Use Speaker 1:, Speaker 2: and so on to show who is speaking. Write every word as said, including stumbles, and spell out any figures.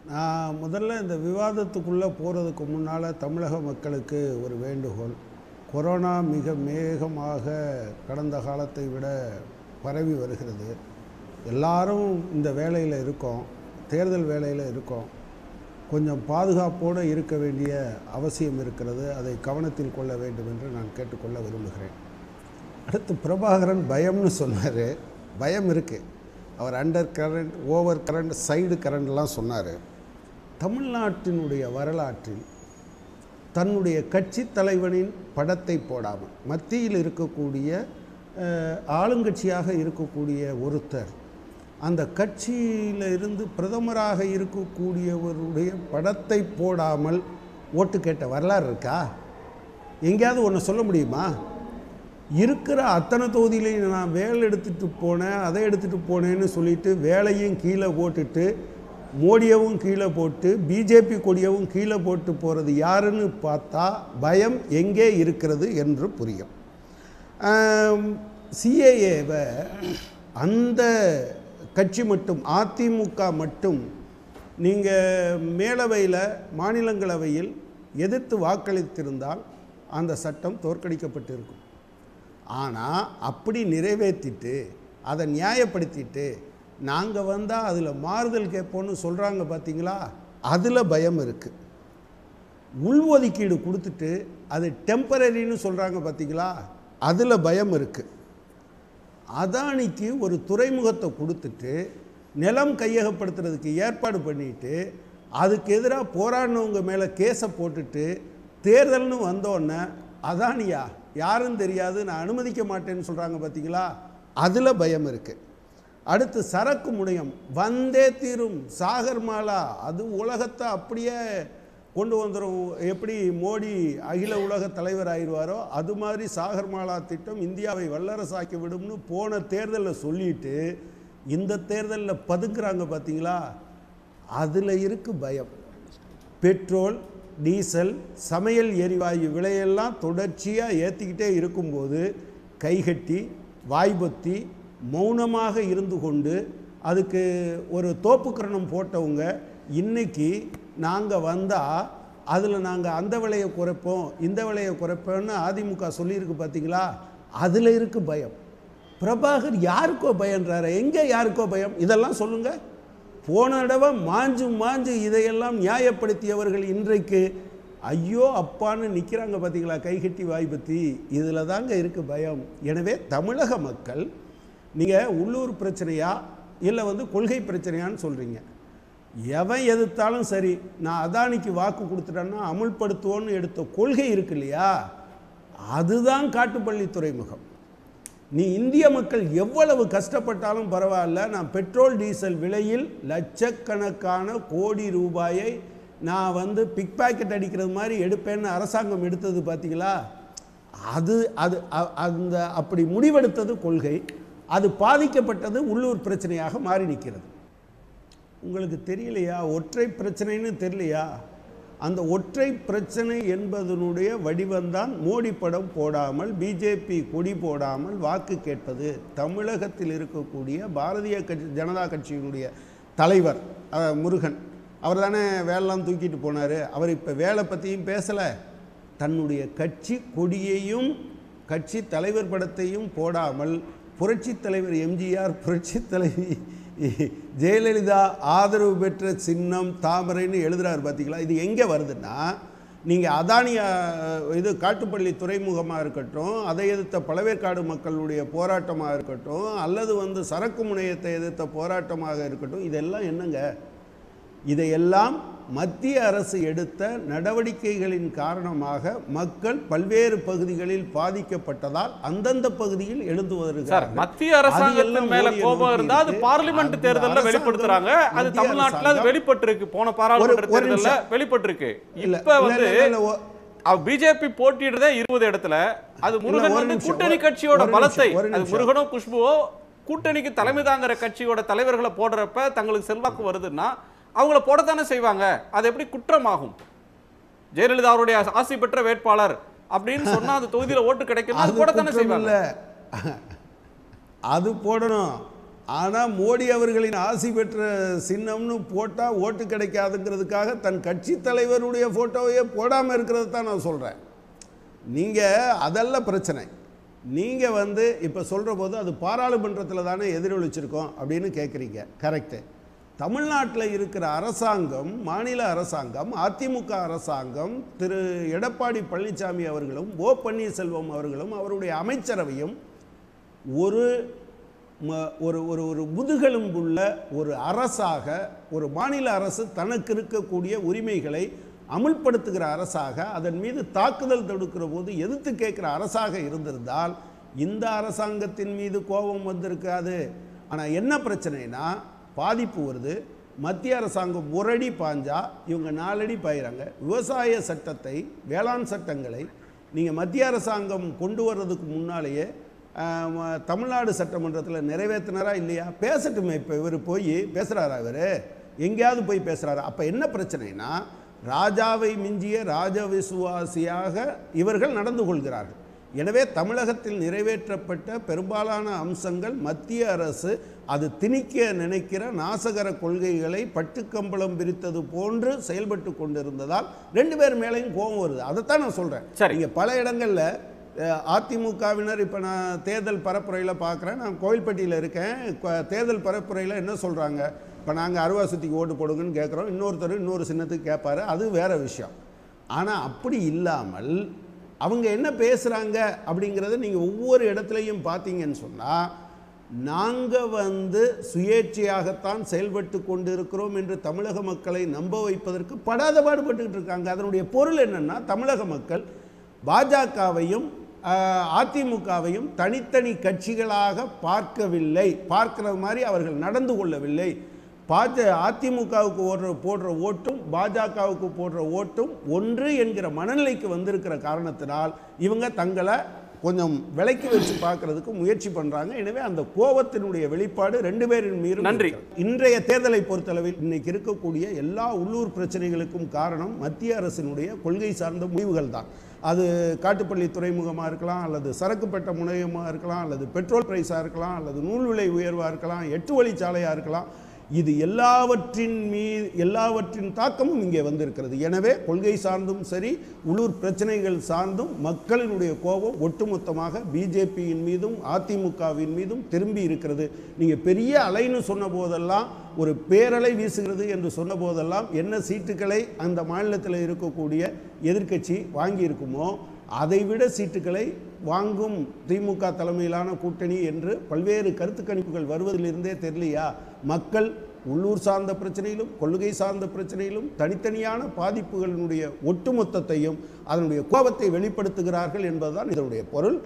Speaker 1: நான் முதல்ல இந்த விவாதத்துக்குள்ளே போகிறதுக்கு முன்னால் தமிழக மக்களுக்கு ஒரு வேண்டுகோள். கொரோனா மிக வேகமாக கடந்த காலத்தை விட பரவி வருகிறது. எல்லாரும் இந்த வேலையில் இருக்கோம், தேர்தல் வேலையில் இருக்கோம். கொஞ்சம் பாதுகாப்போடு இருக்க வேண்டிய அவசியம் இருக்கிறது. அதை கவனத்தில் கொள்ள வேண்டும் என்று நான் கேட்டுக்கொள்ள விரும்புகிறேன். அடுத்து பிரபாகரன் பயம்னு சொன்னார். பயம் இருக்குது. அவர் under current, over current, side கரண்ட்லாம் சொன்னார். தமிழ்நாட்டினுடைய வரலாற்றில் தன்னுடைய கட்சி தலைவனின் படத்தை போடாமல் மத்தியில் இருக்கக்கூடிய ஆளுங்கட்சியாக இருக்கக்கூடிய ஒருத்தர் அந்த கட்சியில் இருந்து பிரதமராக இருக்கக்கூடியவருடைய படத்தை போடாமல் ஓட்டு கேட்ட வரலாறு இருக்கா? எங்கேயாவது ஒன்று சொல்ல முடியுமா? இருக்கிற அத்தனை தொகுதியிலையும் நான் வேலை எடுத்துகிட்டு போனேன், அதை எடுத்துகிட்டு போனேன்னு சொல்லிட்டு வேலையும் கீழே போட்டுட்டு மோடியவும் கீழே போட்டு பிஜேபி கொடியவும் கீழே போட்டு போகிறது யாருன்னு பார்த்தா பயம் எங்கே இருக்கிறது என்று புரியும். சிஏஏவை அந்த கட்சி மட்டும், அதிமுக மட்டும் நீங்கள் மேலவையில் மாநிலங்களவையில் எதிர்த்து வாக்களித்திருந்தால் அந்த சட்டம் தோற்கடிக்கப்பட்டிருக்கும். ஆனால் அப்படி நிறைவேற்றிட்டு அதை நியாயப்படுத்திட்டு நாங்கள் வந்தால் அதில் மாறுதல் கேட்போன்னு சொல்கிறாங்க பார்த்தீங்களா? அதில் பயம் இருக்குது. உள்ஒதுக்கீடு கொடுத்துட்டு அது டெம்பரரின்னு சொல்கிறாங்க பார்த்தீங்களா? அதில் பயம் இருக்குது. அதானிக்கு ஒரு துறைமுகத்தை கொடுத்துட்டு நிலம் கையகப்படுத்துறதுக்கு ஏற்பாடு பண்ணிட்டு அதுக்கு எதிராக போராடினவங்க மேலே கேஸை போட்டுட்டு தேர்தல்னு வந்தோடனே அதானியா யாருன்னு தெரியாது, நான் அனுமதிக்க மாட்டேன்னு சொல்கிறாங்க பார்த்தீங்களா? அதில் பயம் இருக்குது. அடுத்து சரக்கு முனையம் வந்தே தீரும், சாகர்மாலா, அது உலகத்தை அப்படியே கொண்டு வந்துடும். எப்படி மோடி அகில உலக தலைவர் ஆயிடுவாரோ அது மாதிரி சாகர்மாலா திட்டம் இந்தியாவை வல்லரசாக்கி விடும்னு போன தேர்தலில் சொல்லிட்டு இந்த தேர்தலில் பதுக்குறாங்க பார்த்தீங்களா? அதில் இருக்கு பயம். பெட்ரோல், டீசல், சமையல் எரிவாயு விலையெல்லாம் தொடர்ச்சியாக ஏற்றிக்கிட்டே இருக்கும்போது கைகட்டி வாய்பத்தி மௌனமாக இருந்து கொண்டு அதுக்கு ஒரு தோப்புக்கரணம் போட்டவங்க இன்றைக்கி நாங்கள் வந்தால் அதில் நாங்கள் அந்த விலையை குறைப்போம் இந்த விலையை குறைப்போம்னு அதிமுக சொல்லியிருக்கு பார்த்தீங்களா? அதில் இருக்கு பயம். பிரபாகர் யாருக்கோ பயன்றாரு, எங்கே யாருக்கோ பயம்? இதெல்லாம் சொல்லுங்கள். போன தடவை மாஞ்சு மாஞ்சு இதையெல்லாம் நியாயப்படுத்தியவர்கள் இன்றைக்கு ஐயோ அப்பான்னு நிற்கிறாங்க பார்த்தீங்களா? கைகட்டி வாய்ப்பத்தி. இதில் தாங்க இருக்குது பயம். எனவே தமிழக மக்கள், நீங்கள் உள்ளூர் பிரச்சனையா இல்லை வந்து கொள்கை பிரச்சனையான்னு சொல்கிறீங்க. எவன் எதிர்த்தாலும் சரி, நான் அதானிக்கு வாக்கு கொடுத்துட்டேன்னா அமுல்படுத்துவோன்னு எடுத்த கொள்கை இருக்கு இல்லையா? அதுதான் காட்டுப்பள்ளி துறைமுகம். நீ இந்திய மக்கள் எவ்வளவு கஷ்டப்பட்டாலும் பரவாயில்ல, நான் பெட்ரோல் டீசல் விலையில் லட்சக்கணக்கான கோடி ரூபாயை நான் வந்து பிக் பாக்கெட் அடிக்கிறது மாதிரி எடுப்பேன்னு அரசாங்கம் எடுத்தது பார்த்தீங்களா? அது அது அந்த அப்படி முடிவெடுத்தது கொள்கை. அது பாதிக்கப்பட்டது உள்ளூர் பிரச்சனையாக மாறி நிற்கிறது. உங்களுக்கு தெரியலையா? ஒற்றை பிரச்சனைன்னு தெரியலையா? அந்த ஒற்றை பிரச்சனை என்பதனுடைய வடிவம்தான் மோடி படம் போடாமல் பிஜேபி கொடி போடாமல் வாக்கு கேட்பது. தமிழகத்தில் இருக்கக்கூடிய பாரதிய கட்சி ஜனதா கட்சியினுடைய தலைவர் முருகன் அவர் தானே வேலைலாம் தூக்கிட்டு போனார். அவர் இப்போ வேலை பற்றியும் பேசலை, தன்னுடைய கட்சி கொடியையும் கட்சி தலைவர் படத்தையும் போடாமல் புரட்சி தலைவர் எம்ஜிஆர், புரட்சி தலைவி ஜெயலலிதா ஆதரவு பெற்ற சின்னம் தாமரைன்னு எழுதுகிறார் பார்த்தீங்களா? இது எங்கே வருதுன்னா, நீங்கள் அதானிய இது காட்டுப்பள்ளி துறைமுகமாக இருக்கட்டும், அதை எதிர்த்த பழவேற்காடு மக்களுடைய போராட்டமாக இருக்கட்டும், அல்லது வந்து சரக்கு முனையத்தை எதிர்த்த போராட்டமாக இருக்கட்டும், இதெல்லாம் என்னங்க? இதையெல்லாம் மத்திய அரசு எடுத்த நடவடிக்கைகளின் காரணமாக மக்கள் பல்வேறு பகுதிகளில் பாதிக்கப்பட்டதால் அந்தந்த பகுதியில் எழுந்து வருகிறார்கள்.
Speaker 2: மத்திய அரசாங்கத்தின் மேல கோபம் இருந்தா அது பார்லிமெண்ட் தேர்தலில் வெளிப்படுத்துறாங்க. அது தமிழ்நாட்டில் அது வெளிப்பட்டிருக்கு. போன பாராளுமன்ற தேர்தலில் வெளிப்பட்டிருக்கு. இப்ப வந்து பிஜேபி போட்டியிடுறதே இருபது இடத்துல. அது முருகன் வந்து கூட்டணி கட்சியோட பலத்தை, அது முருகனோ குஷ்புவோ கூட்டணிக்கு தலைமை தாங்கிற கட்சியோட தலைவர்களை போடுறப்ப தங்களுக்கு செல்வாக்கு வருதுன்னா அவங்கள போடத்தானே செய்வாங்க. அது எப்படி குற்றமாகும்? ஜெயலலிதா அவருடைய ஆசி பெற்ற வேட்பாளர் அப்படின்னு சொன்னா அந்த தொகுதியில் ஓட்டு கிடைக்கும், அது போடத்தானே செய்வாங்க.
Speaker 1: அது போடணும். ஆனால் மோடி அவர்களின் ஆசி பெற்ற சின்னம்னு போட்டால் ஓட்டு கிடைக்காதுங்கிறதுக்காக தன் கட்சி தலைவருடைய ஃபோட்டோவையே போடாமல் இருக்கிறது தான் நான் சொல்கிறேன். நீங்கள் அதெல்லாம் பிரச்சனை. நீங்கள் வந்து இப்போ சொல்கிற போது அது பாராளுமன்றத்தில் தானே எதிரொலிச்சிருக்கோம் அப்படின்னு கேட்குறீங்க. கரெக்டு. தமிழ்நாட்டில் இருக்கிற அரசாங்கம், மாநில அரசாங்கம், அதிமுக அரசாங்கம், திரு எடப்பாடி பழனிசாமி அவர்களும் ஓ பன்னீர்செல்வம் அவர்களும் அவருடைய அமைச்சரவையும் ஒரு ஒரு ஒரு ஒரு முதுகெலும்புள்ள ஒரு அரசாக, ஒரு மாநில அரசு தனக்கு இருக்கக்கூடிய உரிமைகளை அமுல்படுத்துகிற அரசாக, அதன் மீது தாக்குதல் தொடுக்கிற போது எதிர்த்து கேட்குற அரசாக இருந்திருந்தால் இந்த அரசாங்கத்தின் மீது கோபம் வந்திருக்காது. ஆனால் என்ன பிரச்சனைனா பாதிப்பு வருது. மத்திய அரசாங்கம் ஒரு அடி பாஞ்சா இவங்க நாலடி பாயிறாங்க. விவசாய சட்டத்தை, வேளாண் சட்டங்களை நீங்கள் மத்திய அரசாங்கம் கொண்டு வர்றதுக்கு முன்னாலேயே தமிழ்நாடு சட்டமன்றத்தில் நிறைவேற்றினாரா இல்லையா? பேசட்டுமே. இப்போ இவர் போய் பேசுகிறாரா? இவர் எங்கேயாவது போய் பேசுகிறாரா? அப்போ என்ன பிரச்சனைனா ராஜாவை மிஞ்சிய ராஜ விசுவாசியாக இவர்கள் நடந்து கொள்கிறார்கள். எனவே தமிழகத்தில் நிறைவேற்றப்பட்ட பெரும்பாலான அம்சங்கள் மத்திய அரசு அது திணிக்க நினைக்கிற நாசகர கொள்கைகளை பட்டுக்கம்பளம் பிரித்தது போன்று செயல்பட்டு கொண்டிருந்ததால் ரெண்டு பேர் மேலேயும் கோபம் வருது. அதைத்தான் நான் சொல்கிறேன். இங்கே பல இடங்களில் அதிமுகவினர், இப்போ நான் தேர்தல் பரப்புரையில் பார்க்குறேன், நான் கோவில்பட்டியில் இருக்கேன், தேர்தல் பரப்புரையில் என்ன சொல்கிறாங்க, இப்போ நாங்கள் அருவாசத்துக்கு ஓட்டு போடுங்கன்னு கேட்குறோம், இன்னொருத்தர் இன்னொரு சின்னத்துக்கு கேட்பாரு, அது வேறு விஷயம். ஆனால் அப்படி இல்லாமல் அவங்க என்ன பேசுகிறாங்க அப்படிங்கிறத நீங்கள் ஒவ்வொரு இடத்துலையும் பார்த்தீங்கன்னு சொன்னால், நாங்கள் வந்து சுயேட்சையாகத்தான் செயல்பட்டு கொண்டு இருக்கிறோம் என்று தமிழக மக்களை நம்ப வைப்பதற்கு படாத பாடுபட்டுக்கிட்டு இருக்காங்க. அதனுடைய பொருள் என்னென்னா, தமிழக மக்கள் பாஜகவையும் அதிமுகவையும் தனித்தனி கட்சிகளாக பார்க்கவில்லை, பார்க்கிற மாதிரி அவர்கள் நடந்து கொள்ளவில்லை. பாஜ அதிமுகவுக்கு ஓடுற போடுற ஓட்டும் பாஜகவுக்கு போடுற ஓட்டும் ஒன்று என்கிற மனநிலைக்கு வந்திருக்கிற காரணத்தினால் இவங்க தங்களை கொஞ்சம் விலைக்கு வச்சு பார்க்கறதுக்கு முயற்சி பண்றாங்க. எனவே அந்த கோபத்தினுடைய வெளிப்பாடு ரெண்டு பேரின் மீது.
Speaker 2: நன்றி.
Speaker 1: இன்றைய தேர்தலை பொறுத்தளவில் இன்னைக்கு இருக்கக்கூடிய எல்லா உள்ளூர் பிரச்சனைகளுக்கும் காரணம் மத்திய அரசினுடைய கொள்கை சார்ந்த முடிவுகள் தான். அது காட்டுப்பள்ளி துறைமுகமாக இருக்கலாம், அல்லது சரக்குப்பட்ட முனையமாக இருக்கலாம், அல்லது பெட்ரோல் பிரைஸாக இருக்கலாம், அல்லது நூல் விலை உயர்வாக இருக்கலாம், எட்டு வழிச்சாலையாக இருக்கலாம். இது எல்லாவற்றின் மீது எல்லாவற்றின் தாக்கமும் இங்கே வந்திருக்கிறது. எனவே கொள்கை சார்ந்தும் சரி, உள்ளூர் பிரச்சனைகள் சார்ந்தும் மக்களினுடைய கோபம் ஒட்டுமொத்தமாக பிஜேபியின் மீதும் அதிமுகவின் மீதும் திரும்பி இருக்கிறது. நீங்கள் பெரிய அலைன்னு சொன்ன போதெல்லாம், ஒரு பேரலை வீசுகிறது என்று சொன்ன போதெல்லாம் என்ன சீட்டுகளை அந்த மாநிலத்தில் இருக்கக்கூடிய எதிர்க்கட்சி வாங்கியிருக்குமோ அதைவிட சீட்டுகளை வாங்கும் திமுக தலைமையிலான கூட்டணி என்று பல்வேறு கருத்து கணிப்புகள் வருவதிலிருந்தே தெரியலையா? மக்கள் உள்ளூர் சார்ந்த பிரச்சனையிலும் கொள்கை சார்ந்த பிரச்சனையிலும் தனித்தனியான பாதிப்புகளினுடைய ஒட்டுமொத்தத்தையும் அதனுடைய கோபத்தை வெளிப்படுத்துகிறார்கள் என்பதுதான் இதனுடைய பொருள்.